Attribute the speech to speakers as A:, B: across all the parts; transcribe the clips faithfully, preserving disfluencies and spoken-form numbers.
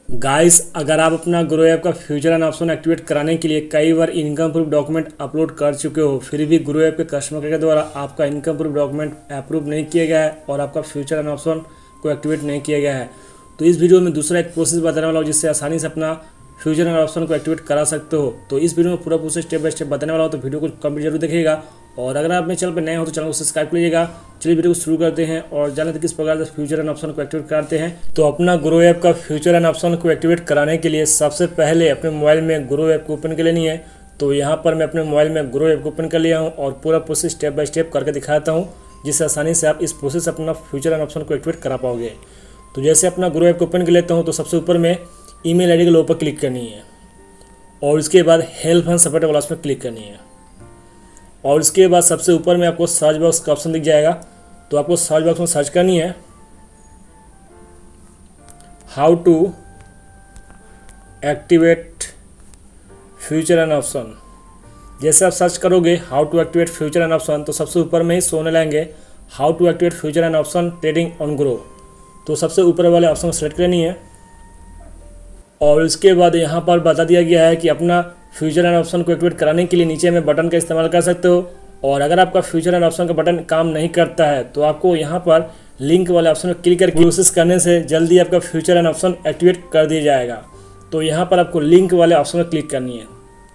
A: Guys, अगर आप अपना ग्रो ऐप का फ्यूचर एंड ऑप्शन एक्टिवेट कराने के लिए कई बार इनकम प्रूफ डॉक्यूमेंट अपलोड कर चुके हो, फिर भी ग्रो ऐप के कस्टमर केयर के द्वारा आपका इनकम प्रूफ डॉक्यूमेंट अप्रूव नहीं किया गया है और आपका फ्यूचर एंड ऑप्शन को एक्टिवेट नहीं किया गया है, तो इस वीडियो में दूसरा एक प्रोसेस बताने वाला हूँ जिससे आसानी से अपना फ्यूचर एंड ऑप्शन को एक्टिवेट करा सकते हो। तो इस वीडियो में पूरा प्रोसेस स्टेप बाय स्टेप बताने वाला हूँ, तो वीडियो को कंप्लीट जरूर देखिएगा। और अगर आप मेरे चैनल पर नए हो तो चैनल को सब्सक्राइब कर लीजिएगा। चलिए वीडियो को शुरू करते हैं और जानते हैं किस प्रकार से फ्यूचर एंड ऑप्शन को एक्टिवेट करते हैं। तो अपना ग्रो ऐप का फ्यूचर एंड ऑप्शन को एक्टिवेट कराने के लिए सबसे पहले अपने मोबाइल में ग्रो ऐप को ओपन कर लेनी है। तो यहाँ पर मैं अपने मोबाइल में ग्रो ऐप को ओपन कर लिया हूँ और पूरा प्रोसेस स्टेप बाय स्टेप करके दिखाता हूँ, जिससे आसानी से आप इस प्रोसेस अपना फ्यूचर एंड ऑप्शन को एक्टिवेट करा पाओगे। तो जैसे अपना ग्रो ऐप को ओपन कर लेता हूँ तो सबसे ऊपर में ईमेल आईडी के लोगो पर क्लिक करनी है और इसके बाद हेल्प एंड सपोर्ट वाला उसमें क्लिक करनी है। और इसके बाद सबसे ऊपर में आपको सर्च बॉक्स का ऑप्शन दिख जाएगा, तो आपको सर्च बॉक्स में सर्च करनी है how to activate future and option. जैसे आप सर्च करोगे how to activate future and option तो सबसे ऊपर में ही सोने लगेंगे how to activate future and option trading on Groww. तो सबसे ऊपर वाले ऑप्शन को सेलेक्ट करनी है और उसके बाद यहाँ पर बता दिया गया है कि अपना फ्यूचर एंड ऑप्शन को एक्टिवेट कराने के लिए नीचे में बटन का इस्तेमाल कर सकते हो। और अगर आपका फ्यूचर एंड ऑप्शन का बटन काम नहीं करता है तो आपको यहाँ पर लिंक वाले ऑप्शन में क्लिक करके कोशिश करने से जल्दी आपका फ्यूचर एंड ऑप्शन एक्टिवेट कर दिया जाएगा। तो यहाँ पर आपको लिंक वाले ऑप्शन में क्लिक करनी है।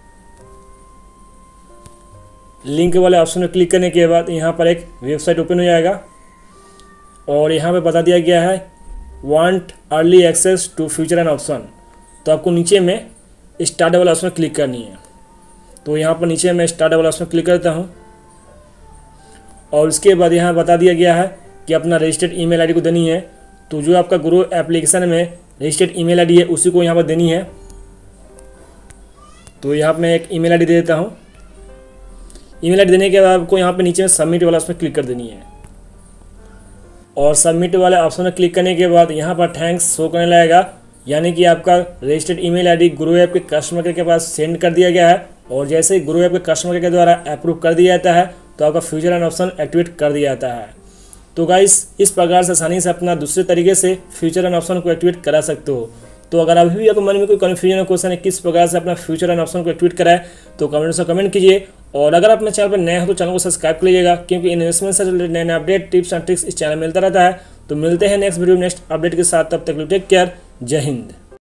A: लिंक वाले ऑप्शन में क्लिक करने के बाद यहाँ पर एक वेबसाइट ओपन हो जाएगा और यहाँ पर बता दिया गया है want early access to future and option. तो आपको नीचे में स्टार्ट वाला ऑप्शन क्लिक करनी है। तो यहाँ पर नीचे मैं स्टार्ट वाला ऑप्शन क्लिक करता हूँ और उसके बाद यहाँ बता दिया गया है कि अपना रजिस्टर्ड ईमेल आईडी को देनी है। तो जो आपका ग्रो एप्लीकेशन में रजिस्टर्ड ईमेल आईडी है उसी को यहाँ पर देनी है। तो यहाँ पर मैं एक ईमेल आईडी दे देता हूँ। ईमेल आईडी देने के बाद आपको यहाँ पर नीचे में सबमिट वाला ऑप्शन क्लिक कर देनी है और सबमिट वाले ऑप्शन में क्लिक करने के बाद यहाँ पर थैंक्स शो करने लगेगा, यानी कि आपका registered email ID Groww app के कस्टमर केयर के पास सेंड कर दिया गया है। और जैसे ही ग्रो ऐप के कस्टमर केयर के द्वारा अप्रूव कर दिया जाता है तो आपका फ्यूचर एंड ऑप्शन एक्टिवेट कर दिया जाता है। तो गाइस, इस प्रकार से आसानी से अपना दूसरे तरीके से फ्यूचर एंड ऑप्शन को एक्टिवेट करा सकते हो। तो अगर अभी भी आपके मन में कोई कन्फ्यूजन है, क्वेश्चन है किस प्रकार से अपना फ्यूचर एंड ऑप्शन को एक्टिवेट कराए, तो कमेंट से कमेंट कीजिए। और अगर आप मेरे चैनल पर नए हो तो चैनल को सब्सक्राइब कर लीजिएगा, क्योंकि इन्वेस्टमेंट से रिलेटेड नए नए अपडेट टिप्स एंड ट्रिक्स इस चैनल में मिलता रहता है। तो मिलते हैं नेक्स्ट वीडियो नेक्स्ट अपडेट के साथ, तब तक टेक केयर, जय हिंद।